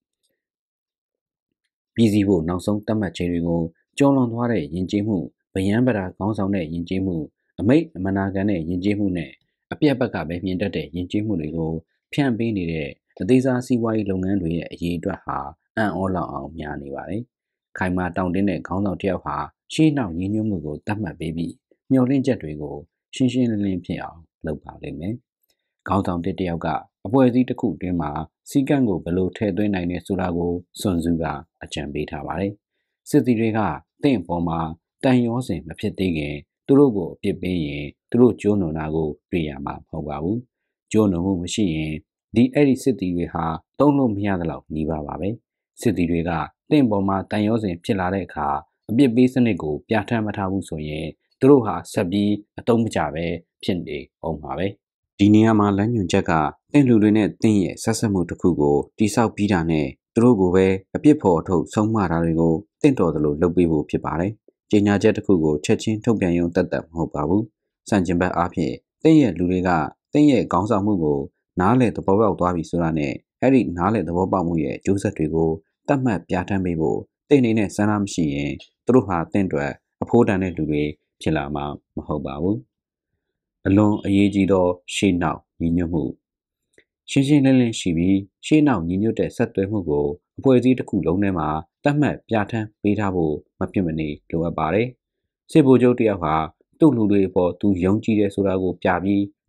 ပြည်စည်းဖို့နောက်ဆုံးသတ်မှတ်ချိန်တွေကိုကျော်လွန်သွားတဲ့ယဉ်ကျေးမှုဗယံပရာခေါင်းဆောင်တဲ့ယဉ်ကျေးမှုအမိတ်အမနာခံတဲ့ယဉ်ကျေးမှုနဲ့အပြက်ဘက်ကပဲမြင်တတ်တဲ့ယဉ်ကျေးမှုတွေကိုဖြန့်ပေးနေတဲ့အသေးစားစီးပွားရေးလုပ်ငန်းတွေရဲ့အရေးအတွက်ဟာအံ့ဩလောက်အောင်များနေပါတယ်။ခိုင်မာတောင့်တင်းတဲ့ခေါင်းဆောင်တစ်ယောက်ဟာရှေ့နောက်ညီညွတ်မှုကိုသတ်မှတ်ပေးပြီးမျှော်လင့်ချက်တွေကိုရှင်းရှင်းလင်းလင်းဖြစ်အောင်လုပ်ပါလိမ့်မယ်။ခေါင်းဆောင်တစ်ယောက်ကအဖွဲ့အစည်းတစ်ခုအတွင်းမှာစီကံကိုဘယ်လိုထည့်သွင်းနိုင်လဲဆိုတာကိုစွန်စုကအကြံပေးထားပါတယ်။စစ်သည်တွေကတင့်အပေါ်မှာတန်ရောစင်မဖြစ်သေးခင်သူတို့ကိုအပြစ်ပေးရင်သူတို့ကျိုးနွန်တာကိုတွေ့ရမှာမဟုတ်ပါဘူး။ကျိုးနွန်မှုမရှိရင်အဲ့ဒီစစ်သည်တွေဟာသုံးလို့မရသလောက်နှီးပါပဲ။စစ်သည်တွေကတင့်ပေါ်မှာတန်ရောစင်ဖြစ်လာတဲ့အခါအပြစ်ပေးစနစ်ကိုပြဋ္ဌာန်းမထားဘူးဆိုရင်သူတို့ဟာဆက်ပြီးအတုံးမကျပဲဖြစ်နေအောင်ပါပဲ။ဒီနေရာမှာလမ်းညွှန်ချက်ကတင့်လူတွေနဲ့တင့်ရဲ့ဆက်ဆက်မှုတစ်ခုကိုတိဆောက်ပြီးတာနဲ့သူတို့ကိုပဲအပြစ်ဖို့အထုတ်ဆုံးမတာတွေကိုတင့်တော်သလိုလုပ်ပေးဖို့ဖြစ်ပါတယ်။ကြေညာချက်တစ်ခုကိုချက်ချင်းထုတ်ပြန်ရုံတတ်မဟုတ်ပါဘူး။စံကျင်ဘက်အားဖြင့်တင့်ရဲ့လူတွေကတင့်ရဲ့ခေါင်းဆောင်မှုကိုနားလေသဘောပေါက်သွားပြီဆိုတာနဲ့အဲ့ဒီနားလေသဘောပေါက်မှုရဲ့အကျိုးဆက်တွေကိုတတ်မှတ်ပြဋ္ဌာန်းပေးဖို့တင့်နေနဲ့စမ်းသာမရှိရင်သူတို့ဟာတင့်အတွက်အဖိုးတန်တဲ့လူတွေဖြစ်လာမှာမဟုတ်ပါဘူး။အလွန်အရေးကြီးသောရှေ့နောက်ညီညွတ်မှုရှင်းရှင်းလင်းလင်းရှိပြီးရှေ့နောက်ညီညွတ်တဲ့ဆက်သွယ်မှုကိုအဖွဲ့အစည်းတစ်ခုလုံးထဲမှာတတ်မှတ်ပြဋ္ဌာန်းပေးထားဖို့မဖြစ်မနေလိုအပ်ပါတယ်။စစ်ဗိုလ်ချုပ်တယောက်ဟာသူ့လူတွေအပေါ်သူယုံကြည်တယ်ဆိုတာကိုပြပြီး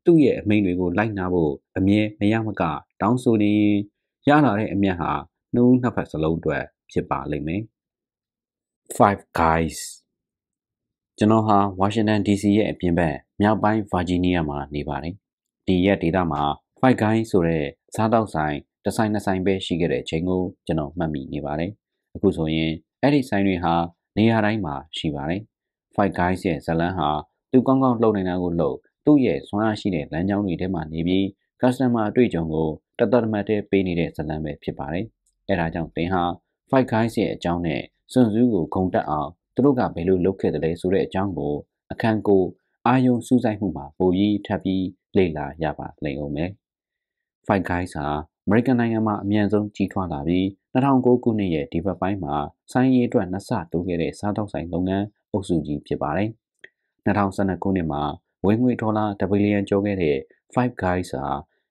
သူ့ရဲ့အမိန့်တွေကိုလိုက်နာဖို့အမြဲမရမကတောင်းဆိုနေရလာတဲ့အမြတ်ဟာနှုတ်နှစ်ဖက်စလုံးအတွက်ဖြစ်ပါလိမ့်မယ်။ Five Guys ကျွန်တော်ဟာဝါရှင်တန် DC ရဲ့အပြင်ဘက်မြောက်ပိုင်းဗာဂျီးနီးယားမှာနေပါတယ်။ဒီရက်ဒေသမှာ Five Guys ဆိုတဲ့စားတောက်ဆိုင်တစ်ဆိုင်နှစ်ဆိုင်ပဲရှိခဲ့တဲ့အချိန်ကိုကျွန်တော်မှတ်မိနေပါတယ်။အခုဆိုရင်အဲ့ဒီဆိုင်တွေဟာနေရာတိုင်းမှာရှိပါတယ်။ Five Guys ရဲ့ဇာတ်လမ်းဟာသူကောင်းကောင်းလှုပ်နိုင်တာကိုလှုပ်သူ့ရဲ့ဆွမ်းအားရှိတဲ့လမ်းကြောင်းတွေထဲမှာနေပြီး customer အတွေ့အကြုံကိုတသက်တမတ်တည်းပေးနေတဲ့ဇာတ်လမ်းပဲဖြစ်ပါတယ်။အဲဒါကြောင့်သင်ဟာ Five Guys ရဲ့အကြောင်းနဲ့စွန့်စူးကိုဂုံတက်အောင်သူတို့ကဘယ်လိုလုပ်ခဲ့တယ်လဲဆိုတဲ့အကြောင်းကိုအခန်းကိုအာယုံစူးစိုက်မှုမှာပိုပြီးထပ်ပြီးလေ့လာရပါလိမ့်ဦးမယ်။ Five Guys ဟာအမေရိကန်နိုင်ငံမှာအမြန်ဆုံးကြီးထွားလာပြီး2009ခုနှစ်ရဲ့ဒီဘက်ပိုင်းမှာဆိုင်းရေးအတွက်နှစ်ဆတိုးခဲ့တဲ့စားတောက်ဆိုင်လုပ်ငန်းအုပ်စုကြီးဖြစ်ပါတယ်။2012ခုနှစ်မှာဝင်ငွေဒေါ်လာ1ဘီလီယံကျော်ခဲ့တဲ့ Five Guys ဟာ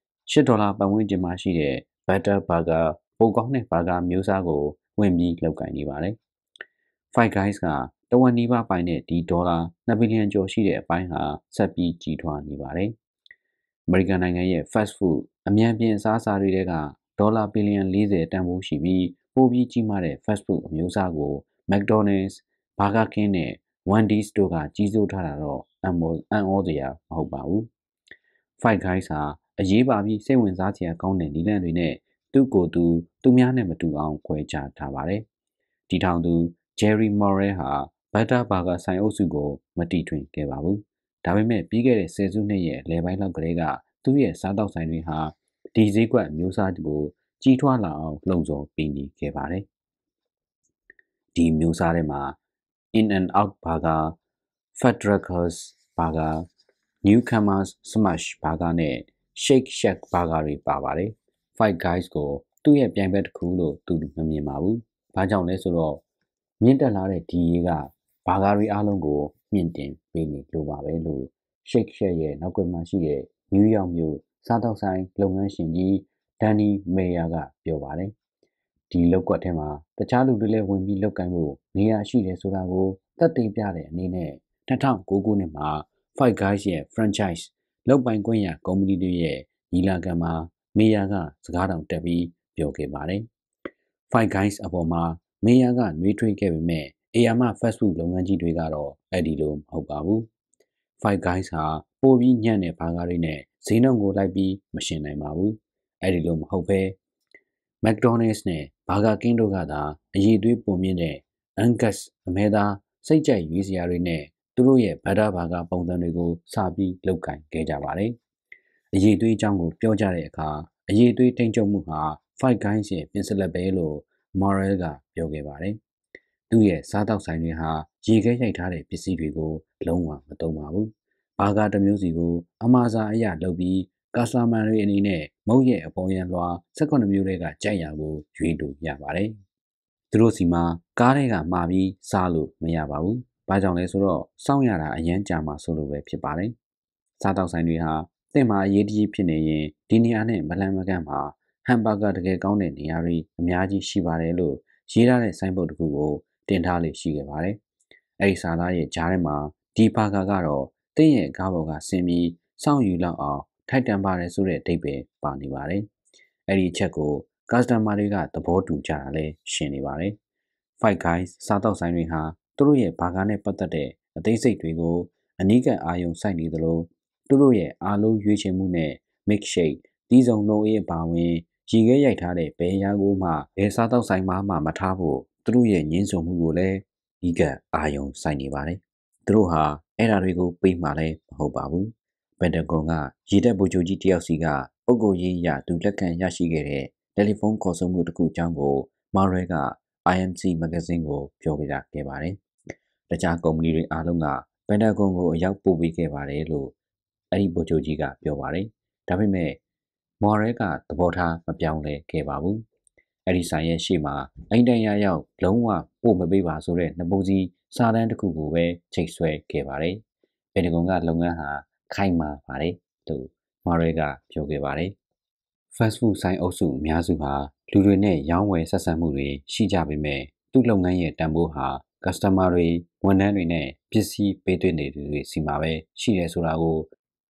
$8ပတ်ဝန်းကျင်မှာရှိတဲ့ Butter Burger ပိုကောင်းတဲ့ဘာဂါမျိုးစားကိုဝင်ပြီးလုပ်ကိုင်နေပါတယ်။ Five Guys ကတဝက်နီးပါးပိုင်တဲ့ဒီဒေါ်လာ2ဘီလီယံကျော်ရှိတဲ့အပိုင်းဟာဆက်ပြီးကြီးထွားနေပါတယ်။အမေရိကန်နိုင်ငံရဲ့ fast food အမြန်ပြင်အစားအစာတွေထဲကဒေါ်လာဘီလီယံ40တန်ဖိုးရှိပြီးပိုပြီးကြီးမားတဲ့ fast food အမျိုးအစားကို McDonald's, Burger King နဲ့ Wendy's တို့ကကြီးစိုးထားတာတော့အံ့ဩစရာမဟုတ်ပါဘူး။ Five Guys ဟာအရေးပါပြီးစိတ်ဝင်စားစရာကောင်းတဲ့နည်းလမ်းတွေနဲ့သူများနဲ့မတူအောင်ခွဲခြားထားပါတယ်။ဒီထောင်သူ Jerry Morrell ဟာ Butter Burger ဆိုင်အုပ်စုကိုမတီထွင်ခဲ့ပါဘူး။ဒါပေမဲ့ပြီးခဲ့တဲ့10စုနှစ်ရဲ့လယ်ပိုင်းလောက်ကလေးကသူ့ရဲ့စားတောက်ဆိုင်တွေဟာဒီဈေးကွက်မျိုးစားကိုကြီးထွားလာအောင်လှုံ့ဆော်ပေးနေခဲ့ပါတယ်။ဒီမျိုးစားထဲမှာ In-N-Out Burger, Fuddruckers Burger, Newcomers Smash Burger နဲ့ Shake Shack Burger တွေပါပါတယ်။ Five Guys ကိုသူ့ရဲ့ပြိုင်ဘက်တစ်ခုလို့သူမမြင်ပါဘူး။ဘာကြောင့်လဲဆိုတော့မြင့်တက်လာတဲ့ဒီရေးကဘာဂါတွေအားလုံးကိုမြင့်တင်ပေးနေလို့ပါပဲလို့ Shake Shack ရဲ့နောက်ကွယ်မှာရှိတဲ့နယူးယောက်မြို့စားတောက်ဆိုင်လုပ်ငန်းရှင်ကြီး Danny Meyer ကပြောပါတယ်။ဒီလောက်ကွက်ထဲမှာတခြားလူတွေလည်းဝင်ပြီးလောက်ကင်ဖို့နေရာရှိတယ်ဆိုတာကိုသက်သေပြတဲ့အနေနဲ့2009ခုနှစ်မှာ Five Guys ရဲ့ franchise လုပ်ပိုင်ခွင့်ရကုမ္ပဏီတွေရဲ့ညီလာခံမှာမေယာကစကားတောင်တက်ပြီးပြောခဲ့ပါတယ်။ Five Guys အပေါ်မှာမေယာကနှွေးထွေးခဲ့ပေမဲ့အေယာမ fast food လုပ်ငန်းကြီးတွေကတော့အဲ့ဒီလိုမဟုတ်ပါဘူး။ Five Guys ဟာပိုပြီးညံ့တဲ့ဘာဂါတွေနဲ့ဈေးနှုန်းကိုလိုက်ပြီးမရှင်နိုင်ပါဘူး။အဲ့ဒီလိုမဟုတ်ဘဲ McDonald's နဲ့ Burger King တို့ကသာအရေးသွေးပုံမြင့်တဲ့ Angus အမဲသားစိတ်ကြိုက်ရွေးစရာတွေနဲ့သူတို့ရဲ့ Butter Burger ပုံစံတွေကိုစပြီးလုပ်ကင်ခဲ့ကြပါတယ်။အရေးသွေးအကြောင်းကိုပြောကြတဲ့အခါအရေးသွေးထိန်းချုပ်မှုဟာ Five Guys ရဲ့ပင်စလက်ပဲလို့ Morrell ကပြောခဲ့ပါတယ်။သူ့ရဲ့စားတောက်ဆိုင်တွေဟာရေခဲရိုက်ထားတဲ့ပစ္စည်းတွေကိုလုံးဝမသုံးပါဘူး။ဘာဂါတစ်မျိုးစီကိုအမှားစားအရာလုပ်ပြီးကာစတမာတွေအနေနဲ့မုတ်ရဲ့အပေါ်ရန်လွှာ18မျိုးတွေကကြိုက်ရာကိုရွေးလို့ရပါတယ်။သူတို့စီမှာကားတွေကမှာပြီးစားလို့မရပါဘူး။ဘာကြောင့်လဲဆိုတော့စောင့်ရတာအရန်ကြာမှာဆိုလို့ပဲဖြစ်ပါတယ်။စားတောက်ဆိုင်တွေဟာသင်မှာအရေးတကြီးဖြစ်နေရင်ဒီနေရာနဲ့မလန်မကန့်မှာဟမ်ဘာဂါတကယ်ကောင်းတဲ့နေရာတွေအများကြီးရှိပါတယ်လို့ရေးထားတဲ့ဆိုင်းဘုတ်တစ်ခုကိုတင်ထားလေရှိခဲ့ပါတယ်။အဲဒီစာသားရဲ့ကြားထဲမှာဒီဘာဂါကတော့သင်ရဲ့ကားပေါ်ကဆင်းပြီးစောင့်ယူလောက်အောင်ထိုက်တန်ပါတယ်ဆိုတဲ့အဓိပ္ပာယ်ပါနေပါတယ်။အဲဒီအချက်ကိုကာစတမာတွေကသဘောတူကြတာလဲရှင်းနေပါတယ်။ Five Guys စားတောက်ဆိုင်တွေဟာသူတို့ရဲ့ဘာဂါနဲ့ပတ်သက်တဲ့အသေးစိတ်တွေကိုအနီးကပ်အာရုံစိုက်နေသလိုသူတို့ရဲ့အားလုံးရွေးချယ်မှုနဲ့ milkshake သီးစုံနှုတ်အေးအပါဝင်ရေခဲရိုက်ထားတဲ့ဘယ်ရာကိုမှဘယ်စားတောက်ဆိုင်မှမထားဖို့သူတို့ရဲ့ညှင်းဆိုမှုကိုလည်းဒီကအာရုံစိုက်နေပါတယ်။သူတို့ဟာအဲ့ဓာတွေကိုပေးမှလည်းမဟုတ်ပါဘူး။ပန်တဂွန်ကရေတပ်ဗိုလ်ချုပ်ကြီးတယောက်စီကပုဂ္ဂိုလ်ရေးအရသူလက်ခံရရှိခဲ့တဲ့တယ်လီဖုန်းခေါ်ဆိုမှုတစ်ခုအကြောင်းကိုမာရဲက IMC မဂ္ဂဇင်းကိုပြောပြခဲ့ပါတယ်။တခြားကုမ္ပဏီတွေအားလုံးကပန်တဂွန်ကိုအရောက်ပို့ပေးခဲ့ပါတယ်လို့အဲ့ဒီဗိုလ်ချုပ်ကြီးကပြောပါတယ်။ဒါပေမဲ့မာရဲကသဘောထားမပြောင်းလဲခဲ့ပါဘူး။အဲ့ဒီဆိုင်ရဲ့ရှေ့မှာအိမ်တိုင်ရရောက်လုံးဝပို့မပေးပါဆိုတဲ့နှပုံစီစာတမ်းတစ်ခုကိုပဲချိတ်ဆွဲခဲ့ပါတယ်။ပန်တဂွန်ကလုပ်ငန်းဟာခိုင်မာပါတယ်လို့မာရဲကပြောခဲ့ပါတယ်။ Fast food ဆိုင်အုပ်စုအများစုဟာလူတွေနဲ့ရောင်းဝယ်ဆက်ဆံမှုတွေရှိကြပေမဲ့သူ့လုပ်ငန်းရဲ့တန်ဖိုးဟာကစတမာတွေဝန်ထမ်းတွေနဲ့ပစ္စည်းပေးသွင်းနေသူတွေစီမှာပဲရှိတယ်ဆိုတာကို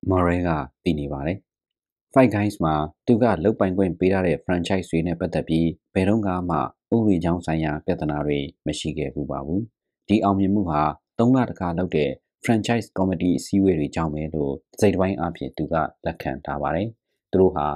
မော်ရဲကတည်နေပါတယ်။ Five Guys မှာသူကလုတ်ပိုင်ခွင့်ပေးထားတဲ့ franchise တွေနဲ့ပတ်သက်ပြီးဘယ်တော့မှဥပဒေကြောင်းဆိုင်ရာပြဿနာတွေမရှိခဲ့ဘူးပါဘူး။ဒီအောင်မြင်မှုဟာ3 လတခါလုပ်တဲ့ franchise committee အစည်းအဝေးတွေကြောင့်ပဲလို့စိတ်ပိုင်းအဖြစ်သူကလက်ခံထားပါတယ်။သူတို့ဟာ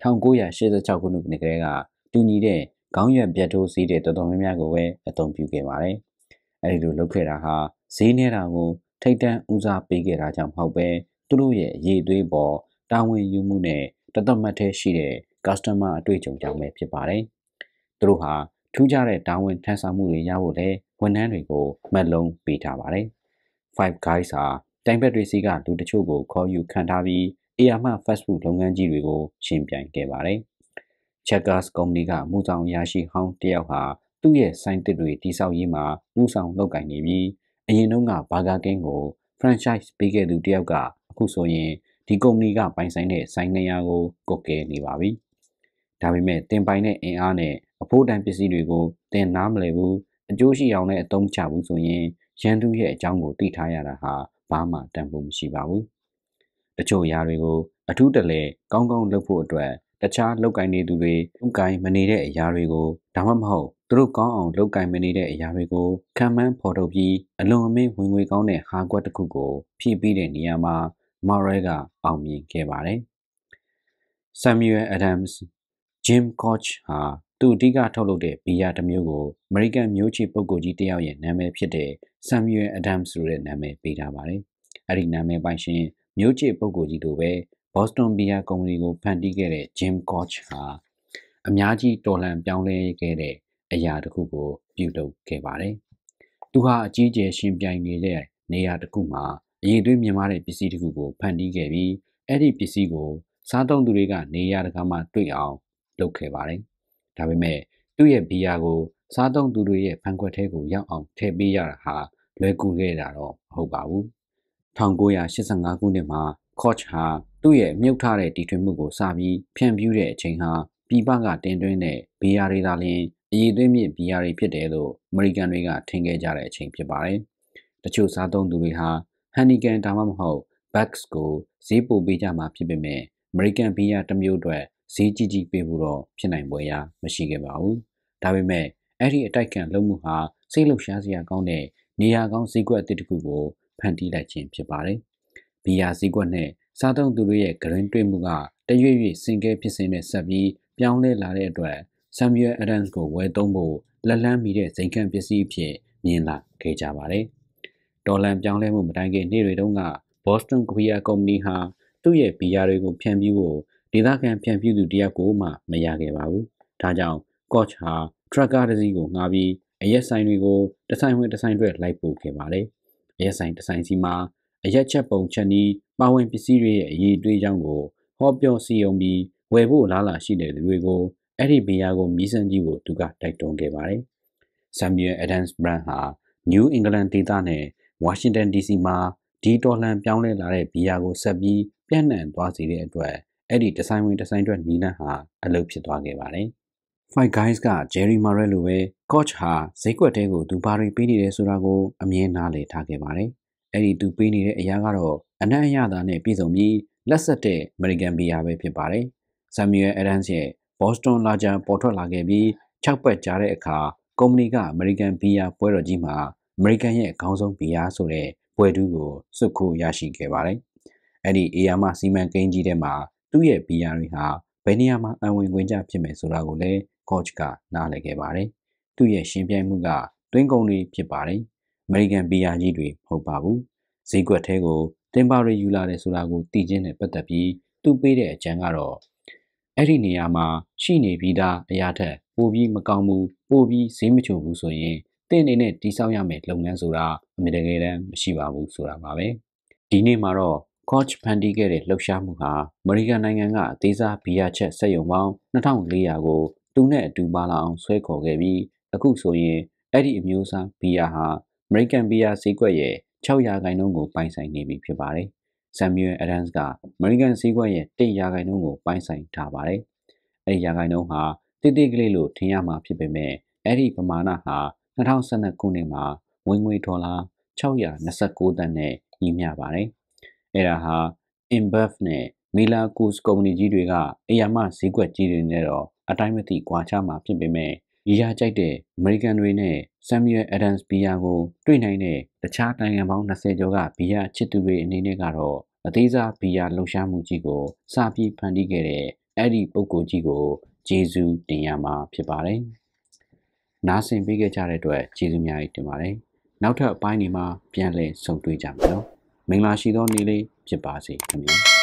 1986ခုနှစ်ကတည်းကတူညီတဲ့ခေါင်းရွက်ပြတ်ထိုးဈေးတဲ့တော်တော်များများကိုပဲအသုံးပြုခဲ့ပါတယ်။အဲဒီလိုလုပ်ခဲ့တာဟာဈေးနေတာကိုထိတ်တန့်ဦးစားပေးခဲ့တာကြောင့်မဟုတ်ပဲသူတို့ရဲ့အရေးအသွေးပေါ်တာဝန်ယူမှုနဲ့တသက်မှတ်ထဲရှိတဲ့ customer အတွေ့အကြုံကြောင့်ပဲဖြစ်ပါတယ်။သူတို့ဟာထူးခြားတဲ့တာဝန်ထမ်းဆောင်မှုတွေရဖို့လဲဝန်ထမ်းတွေကိုမှတ်လုံးပေးထားပါတယ်။ Five Guys ဟာတိုင်ဘက်တွေစီကလူတချို့ကိုခေါ်ယူခံထားပြီးအေယာမ fast food လုပ်ငန်းကြီးတွေကိုရှင်ပြိုင်ခဲ့ပါတယ်။ Checkers ကုမ္ပဏီကမှုဆောင်အရာရှိဟောင်းတယောက်ဟာသူ့ရဲ့ဆိုင်တစ်တွေတိစောက်ရေးမှာဦးဆောင်လုပ်ကိုင်နေပြီးအရင်တုန်းကဘာဂါကင်းကို franchise ပေးခဲ့သူတယောက်ကအခုဆိုရင်ဒီကုမ္ပဏီကပိုင်ဆိုင်တဲ့ဆိုင်နေရာကိုကွပ်ကဲနေပါပြီ။ဒါပေမဲ့တင်ပိုင်တဲ့အင်အားနဲ့အဖို့တန်ပစ္စည်းတွေကိုတင်နားမလည်ဘူးအကျိုးရှိအောင်လည်းအသုံးချဘူးဆိုရင်ရန်သူရဲ့အကြောင်းကိုသိထားရတာဟာဘာမှတန်ဖိုးမရှိပါဘူး။တချို့အရာတွေကိုအထူးတလဲကောင်းကောင်းလုပ်ဖို့အတွက်တခြားလောက်ကင်နေသူတွေဥကိုင်မနေတဲ့အရာတွေကိုဒါမှမဟုတ်သူတို့ကောင်းအောင်လောက်ကင်မနေတဲ့အရာတွေကိုခံမှန်းဖော်ထုတ်ပြီးအလွန်အမင်းဝင်ငွေကောင်းတဲ့ဟာကွက်တစ်ခုကိုဖြည့်ပြီးတဲ့နေရာမှာမော်ရဲကအောင်မြင်ခဲ့ပါတယ်။ Samuel Adams Jim Koch ဟာသူအဓိကထုတ်လုပ်တဲ့ဘီယာတစ်မျိုးကိုအမေရိကန်မျိုးချစ်ပုဂ္ဂိုလ်ကြီးတစ်ယောက်ရဲ့နာမည်ဖြစ်တဲ့ Samuel Adams ဆိုတဲ့နာမည်ပေးထားပါတယ်။အဲဒီနာမည်ပိုင်ရှင်မျိုးချစ်ပုဂ္ဂိုလ်ကြီးတို့ပဲ Boston ဘီယာကုမ္ပဏီကိုဖန်တီးခဲ့တဲ့ Jim Koch ဟာအများကြီးတော်လှန်ပြောင်းလဲခဲ့တဲ့အရာတစ်ခုကိုပြုလုပ်ခဲ့ပါတယ်။သူဟာအကြီးအကျယ်ရှင်ပြိုင်နေတဲ့နေရာတစ်ခုမှာအရေးသွေးမြင်မာတဲ့ပစ္စည်းတစ်ခုကိုဖန်တီးခဲ့ပြီးအဲ့ဒီပစ္စည်းကိုစားသုံးသူတွေကနေရာတကာမှာတွေ့အောင်လုပ်ခဲ့ပါတယ်။ဒါပေမဲ့သူ့ရဲ့ဘီယာကိုစားသုံးသူတွေရဲ့ဖန်ခွက်ထဲကိုရောက်အောင်ထည့်ပေးရတာဟာလွယ်ကူခဲ့တာတော့မဟုတ်ပါဘူး။1985ခုနှစ်မှာ Koch ဟာသူ့ရဲ့မြုပ်ထားတဲ့တီထွင်မှုကိုစပြီးဖြန့်ဖြူးတဲ့အချိန်ဟာပြည်ပကတင်သွင်းတဲ့ဘီယာတွေသာလျှင်အရေးသွေးမြင့်ဘီယာတွေဖြစ်တယ်လို့အမေရိကန်တွေကထင်ခဲ့ကြတဲ့အချိန်ဖြစ်ပါတယ်။တချို့စားသုံးသူတွေဟာဟန်နီကန်ဒါမှမဟုတ် Bucks ကိုဈေးပိုပေးကြမှာဖြစ်ပေမဲ့အမေရိကန်ဘီယာတစ်မျိုးအတွက်ဈေးကြီးကြီးပေးဖို့တော့ဖြစ်နိုင်ပွဲရာမရှိခဲ့ပါဘူး။ဒါပေမဲ့အဲ့ဒီအတိုက်ခံလုပ်မှုဟာစိတ်လှုပ်ရှားစရာကောင်းတဲ့နေရာကောင်းဈေးကွက်အသစ်တစ်ခုကိုဖန်တီးလိုက်ခြင်းဖြစ်ပါတယ်။ဘီယာဈေးကွက်နဲ့စားသုံးသူတွေရဲ့ဂရင်းတွေ့မှုကတရွေ့ရွေ့စင်ကဲဖြစ်စဉ်နဲ့ဆက်ပြီးပြောင်းလဲလာတဲ့အတွက် Samuel Adams ကိုဝယ်သုံးဖို့လက်လန်းမီတဲ့ဇိမ်ခံပစ္စည်းအဖြစ်မြင်လာခဲ့ကြပါတယ်။ဒေါ်လန်ပြောင်းလဲမှုမတိုင်ခင်နေ့တွေတုန်းက Boston ဘီယာကုမ္ပဏီဟာသူ့ရဲ့ဘီယာတွေကိုဖြန့်ဖြူးဖို့ဒေသခံဖြန့်ဖြူးသူတယောက်ကိုမှမရခဲ့ပါဘူး။ဒါကြောင့် Koch ဟာထရက်ကားတစ်စီးကိုငှားပြီးအရက်ဆိုင်တွေကိုတဆိုင်ဝင်တဆိုင်တွဲလိုက်ပို့ခဲ့ပါတယ်။အရက်ဆိုင်တဆိုင်စီမှာအရက်ချက်ပုံချက်နီးပါဝင်ပစ္စည်းတွေရဲ့အရေးအသွေးကြောင်းကိုဟောပြောစည်းရုံးပြီးဝယ်ဖို့လားလာရှိတဲ့လူတွေကိုအဲ့ဒီဘီယာကိုမြည်စမ်းကြည့်ဖို့သူကတိုက်တွန်းခဲ့ပါတယ်။ Samuel Adams brand ဟာ New England ဒေသနဲ့ Washington DC မှာဒီတော်လှန်ပြောင်းလဲလာတဲ့ဘီယာကိုဆက်ပြီးပြန့်နှံ့သွားစေတဲ့အတွက်အဲ့ဒီတဆိုင်ဝင်တဆိုင်တွဲနီးလန်းဟာအလုပ်ဖြစ်သွားခဲ့ပါတယ်။ Five Guys က Jerry Morrell လိုပဲ Koch ဟာဈေးကွက်တဲကိုသူဘာတွေပေးနေတယ်ဆိုတာကိုအမြင်နားလည်ထားခဲ့ပါတယ်။အဲ့ဒီသူပေးနေတဲ့အရာကတော့အနံ့အရသာနဲ့ပြည်စုံပြီးလက်ဆက်တဲ့ American ဘီယာပဲဖြစ်ပါတယ်။ Samuel Adams ရဲ့ Boston Lager ပေါ်ထွက်လာခဲ့ပြီး6ပတ်ကြာတဲ့အခါကုမ္ပဏီက American ဘီယာပွဲတော်ကြီးမှာ American ရဲ့အကောင်းဆုံးဘီယာဆိုတဲ့ဘွဲ့ထူးကိုစွတ်ခိုးရရှိခဲ့ပါတယ်။အဲ့ဒီအေယာမစီမံကိန်းကြီးထဲမှာသူ့ရဲ့ဘီယာတွေဟာဘယ်နေရာမှာအဝင်ခွင့်ကြဖြစ်မယ်ဆိုတာကိုလည်း Koch ကနားလည်ခဲ့ပါတယ်။သူ့ရဲ့ရှင်ပြိုင်မှုကတွင်းကုန်တွေဖြစ်ပါတယ်။ American ဘီယာကြီးတွေမဟုတ်ပါဘူး။ဈေးကွက်ထဲကိုတင်ပါတွေယူလာတယ်ဆိုတာကိုသိချင်းနဲ့ပတ်သက်ပြီးသူပေးတဲ့အကြံကတော့အဲ့ဒီနေရာမှာရှိနေပြီးသားအရာထက်ပိုပြီးမကောင်းဘူးပိုပြီးဈေးမချိုဘူးဆိုရင်တင့်အနေနဲ့တိစောက်ရမယ်လုပ်ငန်းဆိုတာအမြဲတကယ်တမ်းမရှိပါဘူးဆိုတာပါပဲဒီနေ့မှာတော့ Koch ဖန်တီးခဲ့တဲ့လှုပ်ရှားမှုဟာအမေရိကန်နိုင်ငံကအသေးစားဘီယာချက်စက်ရုံပေါင်း2400ကိုသူနဲ့အတူပါလာအောင်ဆွဲခေါ်ခဲ့ပြီးအခုဆိုရင်အဲ့ဒီအမျိုးအစားဘီယာဟာအမေရိကန်ဘီယာဈေးကွက်ရဲ့6%ကိုပိုင်ဆိုင်နေပြီဖြစ်ပါတယ်။ Samuel Adams ကအမေရိကန်ဈေးကွက်ရဲ့1%ကိုပိုင်ဆိုင်ထားပါတယ်။အဲ့ဒီရာခိုင်နှုန်းဟာတိတိကလေးလို့ထင်ရမှာဖြစ်ပေမဲ့အဲ့ဒီပမာဏဟာ2012ခုနှစ်မှာဝင်ငွေဒေါ်လာ629သန်းနဲ့ညီမျှပါတယ်။အဲ့ဒါဟာ InBev နဲ့ Miller Coors ကုမ္ပဏီကြီးတွေကအရာမဈေးကွက်ကြီးတွေနဲ့တော့အတိုင်းမသိကွာခြားမှာဖြစ်ပေမဲ့ရီယာကြိုက်တဲ့အမေရိကန်တွေနဲ့ Samuel Adams ဘီယာကိုတွေ့နိုင်တဲ့တခြားနိုင်ငံပေါင်း20ကျော်ကဘီယာချစ်သူတွေအနေနဲ့ကတော့အသေးစားဘီယာလှုပ်ရှားမှုကြီးကိုစပြီးဖန်တီးခဲ့တဲ့အဲ့ဒီပုဂ္ဂိုလ်ကြီးကိုကျေးဇူးတင်ရမှာဖြစ်ပါတယ်။နားဆင်ပေးခဲ့ကြတဲ့အတွက်ကျေးဇူးများတင်ပါတယ်။နောက်ထပ်အပိုင်းဒီမှာပြန်လည်ဆုံတွေ့ကြမယ်နော်။မင်္ဂလာရှိသောနေ့လေးဖြစ်ပါစေခင်ဗျာ။